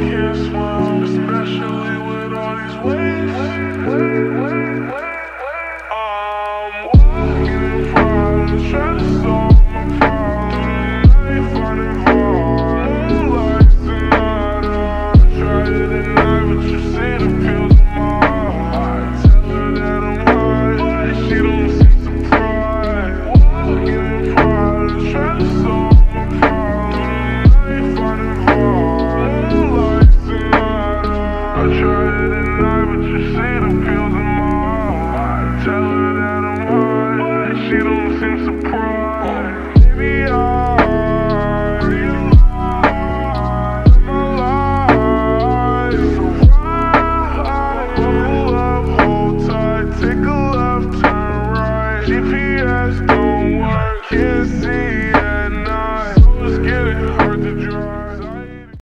can't swim, especially with all these waves. I'm walking from stress off my problem. I ain't finding vibe. Moonlight's tonight. I tried it at night, but you see the pills in my eye. Tell her that I'm high, but she don't seem surprised. Walking from stress off my problem. I ain't finding vibe. Moonlight's tonight. I tried it at night, but you see the pills in my eye. Tell her that I'm high, but she don't seem surprised. Maybe I realize my life. So I buckle up, hold tight, take a left, turn right. GPS don't work, can't see